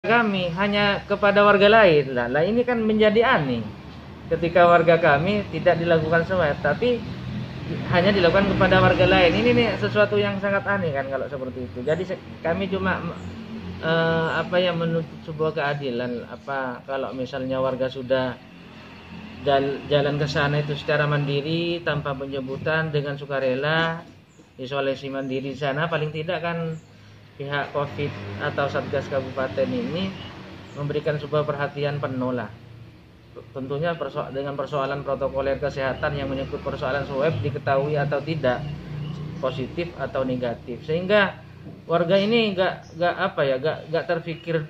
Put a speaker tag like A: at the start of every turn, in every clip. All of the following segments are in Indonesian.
A: kami hanya kepada warga lain lah. Ini kan menjadi aneh ketika warga kami tidak dilakukan swab tapi hanya dilakukan kepada warga lain. Ini nih sesuatu yang sangat aneh kan kalau seperti itu. Jadi kami cuma menuntut sebuah keadilan. Kalau misalnya warga sudah jalan ke sana itu secara mandiri tanpa penjemputan dengan sukarela isolasi mandiri di sana, paling tidak kan pihak COVID atau Satgas Kabupaten ini memberikan sebuah perhatian penuh lah. Tentunya dengan persoalan protokoler kesehatan yang menyangkut persoalan swab diketahui atau tidak positif atau negatif, sehingga warga ini nggak terpikir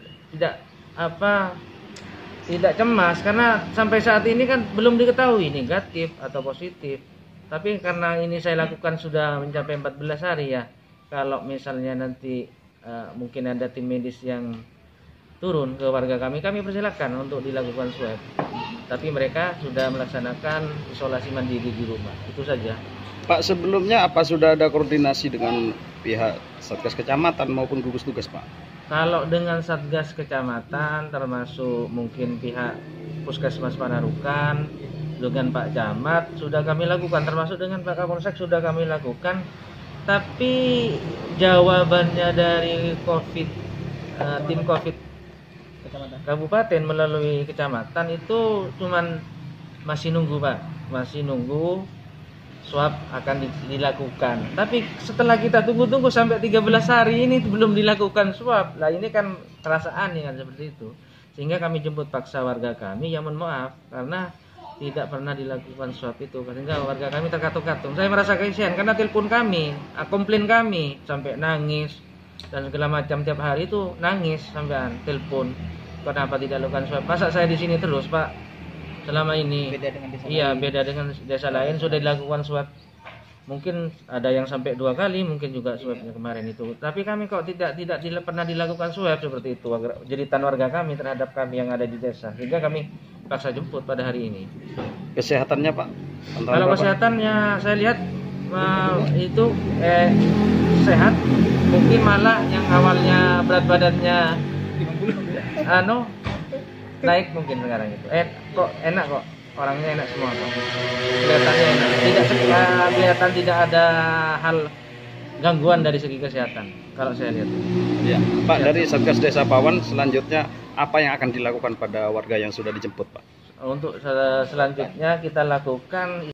A: tidak cemas karena sampai saat ini kan belum diketahui negatif atau positif. Tapi karena ini saya lakukan sudah mencapai 14 hari ya. Kalau misalnya nanti mungkin ada tim medis yang turun ke warga kami persilakan untuk dilakukan swab. Tapi mereka sudah melaksanakan isolasi mandiri di rumah. Itu saja.
B: Pak, sebelumnya apa sudah ada koordinasi dengan pihak Satgas Kecamatan maupun gugus tugas, Pak?
A: Kalau dengan Satgas Kecamatan termasuk mungkin pihak Puskesmas Panarukan dengan Pak Camat sudah kami lakukan, termasuk dengan Pak Kapolsek sudah kami lakukan. Tapi jawabannya dari tim COVID Kabupaten melalui kecamatan itu cuman masih nunggu, Pak. Masih nunggu swab akan dilakukan. Tapi setelah kita tunggu-tunggu sampai 13 hari ini belum dilakukan swab. Lah ini kan terasa aneh kan seperti itu. Sehingga kami jemput paksa warga kami yang mohon maaf karena tidak pernah dilakukan swab itu, sehingga warga kami terkatung-katung. Saya merasa kasihan karena telepon kami, komplain kami sampai nangis dan segala macam, tiap hari itu nangis sampean telepon. Kenapa tidak lakukan swab? Masa saya di sini terus, Pak? Selama ini. Beda dengan desa lain. Beda dengan desa lain sudah dilakukan swab. Mungkin ada yang sampai 2 kali, mungkin juga swabnya kemarin itu. Tapi kami kok tidak pernah dilakukan swab seperti itu. Jeritan warga kami terhadap kami yang ada di desa. Sehingga kami paksa jemput pada hari ini.
B: Kesehatannya, Pak?
A: Kalau kesehatannya saya lihat itu sehat. Mungkin malah yang awalnya berat badannya naik mungkin sekarang itu. Kok enak kok. Orangnya enak semua kok. Kelihatannya enak. Kelihatan tidak ada hal gangguan dari segi kesehatan kalau saya lihat.
B: Ya, Pak, dari Satgas Desa Pawan selanjutnya apa yang akan dilakukan pada warga yang sudah dijemput, Pak?
A: Untuk selanjutnya kita lakukan